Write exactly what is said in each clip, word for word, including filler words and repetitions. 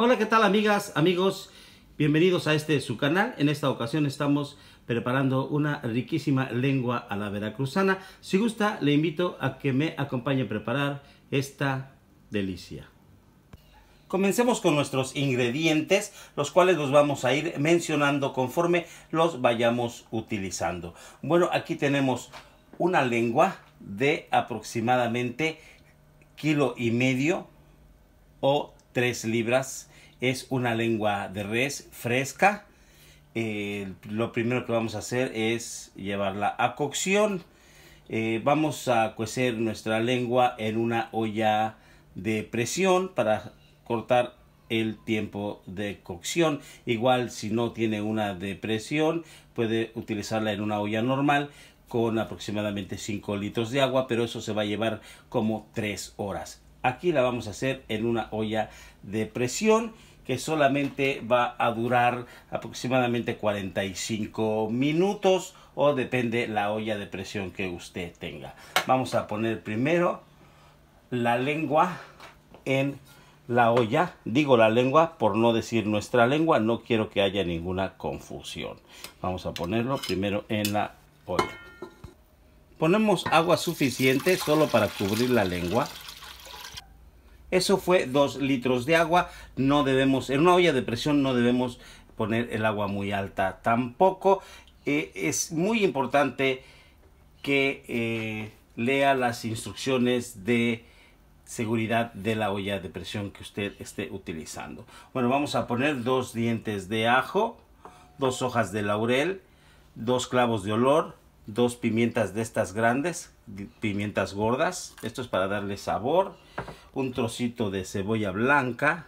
Hola, ¿qué tal amigas, amigos? Bienvenidos a este su canal. En esta ocasión estamos preparando una riquísima lengua a la veracruzana. Si gusta, le invito a que me acompañe a preparar esta delicia. Comencemos con nuestros ingredientes, los cuales los vamos a ir mencionando conforme los vayamos utilizando. Bueno, aquí tenemos una lengua de aproximadamente kilo y medio o tres libras. Es una lengua de res fresca. Eh, lo primero que vamos a hacer es llevarla a cocción. Eh, vamos a cocer nuestra lengua en una olla de presión para cortar el tiempo de cocción. Igual, si no tiene una de presión, puede utilizarla en una olla normal con aproximadamente cinco litros de agua, pero eso se va a llevar como tres horas. Aquí la vamos a hacer en una olla de presión que solamente va a durar aproximadamente cuarenta y cinco minutos, o depende la olla de presión que usted tenga. Vamos a poner primero la lengua en la olla. Digo la lengua por no decir nuestra lengua, no quiero que haya ninguna confusión. Vamos a ponerlo primero en la olla. Ponemos agua suficiente solo para cubrir la lengua. Eso fue dos litros de agua. No debemos, en una olla de presión no debemos poner el agua muy alta tampoco. Eh, es muy importante que eh, lea las instrucciones de seguridad de la olla de presión que usted esté utilizando. Bueno, vamos a poner dos dientes de ajo, dos hojas de laurel, dos clavos de olor, dos pimientas de estas grandes, pimientas gordas. Esto es para darle sabor. Un trocito de cebolla blanca.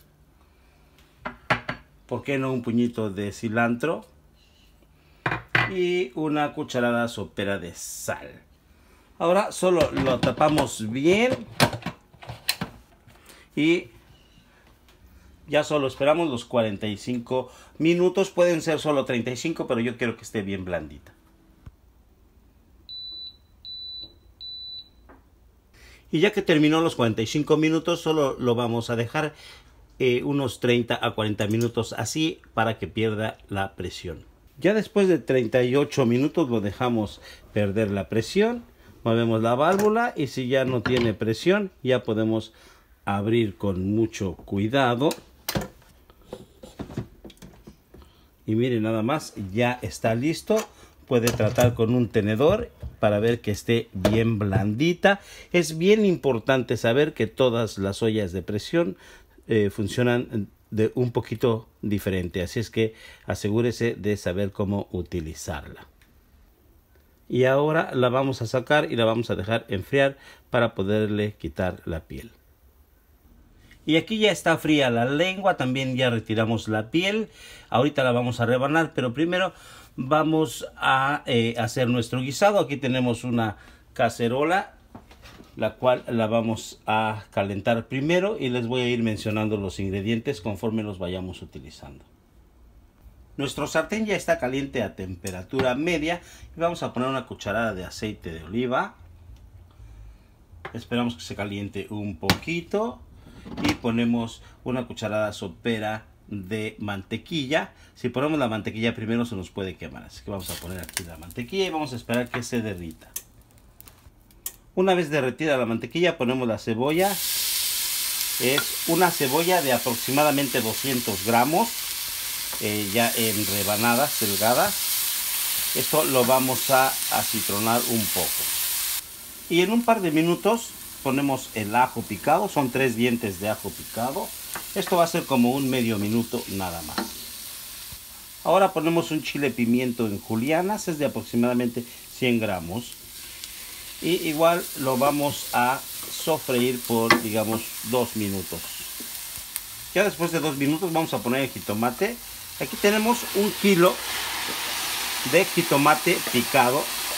¿Por qué no un puñito de cilantro? Y una cucharada sopera de sal. Ahora solo lo tapamos bien. Y ya solo esperamos los cuarenta y cinco minutos. Pueden ser solo treinta y cinco, pero yo quiero que esté bien blandita. Y ya que terminó los cuarenta y cinco minutos, solo lo vamos a dejar eh, unos treinta a cuarenta minutos así para que pierda la presión. Ya después de treinta y ocho minutos lo dejamos perder la presión. Movemos la válvula y si ya no tiene presión, ya podemos abrir con mucho cuidado. Y miren, nada más, ya está listo. Puede tratar con un tenedor para ver que esté bien blandita. Es bien importante saber que todas las ollas de presión eh, funcionan de un poquito diferente. Así es que asegúrese de saber cómo utilizarla. Y ahora la vamos a sacar y la vamos a dejar enfriar para poderle quitar la piel. Y aquí ya está fría la lengua, también ya retiramos la piel. Ahorita la vamos a rebanar, pero primero vamos a eh, hacer nuestro guisado. Aquí tenemos una cacerola, la cual la vamos a calentar primero y les voy a ir mencionando los ingredientes conforme los vayamos utilizando. Nuestro sartén ya está caliente a temperatura media y vamos a poner una cucharada de aceite de oliva. Esperamos que se caliente un poquito. Y ponemos una cucharada sopera de mantequilla. Si ponemos la mantequilla primero se nos puede quemar, así que vamos a poner aquí la mantequilla y vamos a esperar que se derrita. Una vez derretida la mantequilla, ponemos la cebolla. Es una cebolla de aproximadamente doscientos gramos, eh, ya en rebanadas delgadas. Esto lo vamos a acitronar un poco. Y en un par de minutos ponemos el ajo picado, son tres dientes de ajo picado. Esto va a ser como un medio minuto nada más. Ahora ponemos un chile pimiento en julianas, es de aproximadamente cien gramos. Y igual lo vamos a sofreír por, digamos, dos minutos. Ya después de dos minutos vamos a poner el jitomate. Aquí tenemos un kilo de jitomate picado.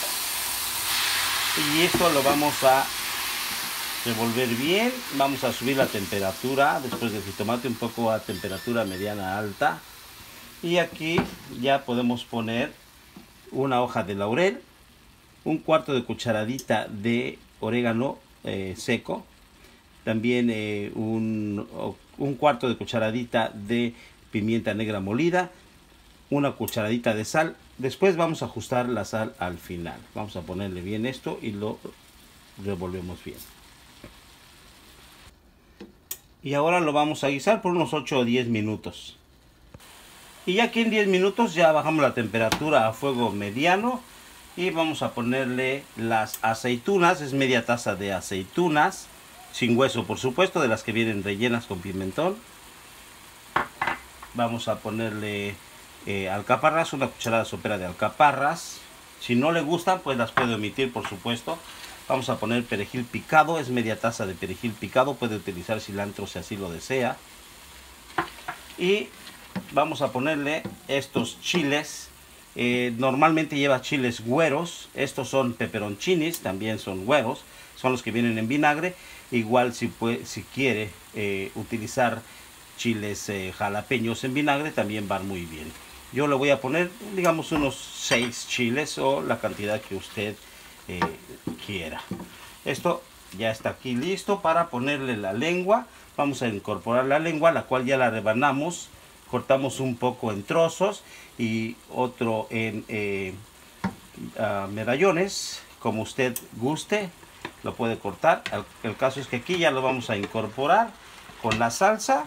Y esto lo vamos a revolver bien. Vamos a subir la temperatura después del jitomate un poco a temperatura mediana alta. Y aquí ya podemos poner una hoja de laurel, un cuarto de cucharadita de orégano eh, seco, también eh, un un cuarto de cucharadita de pimienta negra molida, una cucharadita de sal. Después vamos a ajustar la sal al final. Vamos a ponerle bien esto y lo revolvemos bien. Y ahora lo vamos a guisar por unos ocho o diez minutos. Y ya aquí en diez minutos ya bajamos la temperatura a fuego mediano. Y vamos a ponerle las aceitunas. Es media taza de aceitunas. Sin hueso, por supuesto, de las que vienen rellenas con pimentón. Vamos a ponerle eh, alcaparras, una cucharada sopera de alcaparras. Si no le gustan, pues las puede omitir, por supuesto. Vamos a poner perejil picado, es media taza de perejil picado. Puede utilizar cilantro si así lo desea. Y vamos a ponerle estos chiles. Eh, normalmente lleva chiles güeros. Estos son peperoncinis, también son güeros. Son los que vienen en vinagre. Igual si, puede, si quiere eh, utilizar chiles eh, jalapeños en vinagre, también van muy bien. Yo le voy a poner, digamos, unos seis chiles o la cantidad que usted eh, quiera. Esto ya está aquí listo para ponerle la lengua. Vamos a incorporar la lengua, la cual ya la rebanamos. Cortamos un poco en trozos y otro en eh, uh, medallones, como usted guste. Lo puede cortar. El, el caso es que aquí ya lo vamos a incorporar con la salsa.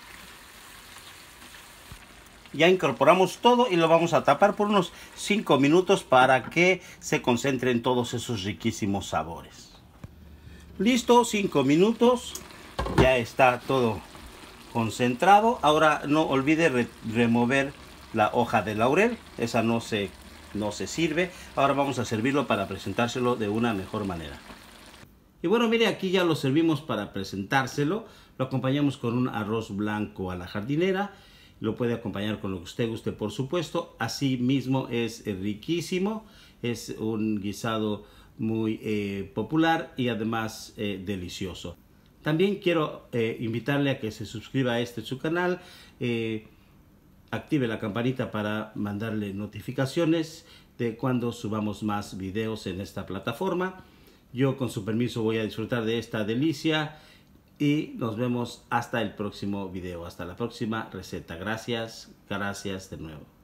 Ya incorporamos todo y lo vamos a tapar por unos cinco minutos para que se concentren todos esos riquísimos sabores. Listo, cinco minutos. Ya está todo concentrado. Ahora no olvide re remover la hoja de laurel. Esa no se, no se sirve. Ahora vamos a servirlo para presentárselo de una mejor manera. Y bueno, mire, aquí ya lo servimos para presentárselo. Lo acompañamos con un arroz blanco a la jardinera. Lo puede acompañar con lo que usted guste, por supuesto. Así mismo es riquísimo. Es un guisado muy eh, popular y además eh, delicioso. También quiero eh, invitarle a que se suscriba a este su canal. Eh, active la campanita para mandarle notificaciones de cuando subamos más videos en esta plataforma. Yo, con su permiso, voy a disfrutar de esta delicia y nos vemos hasta el próximo video, hasta la próxima receta. Gracias, gracias de nuevo.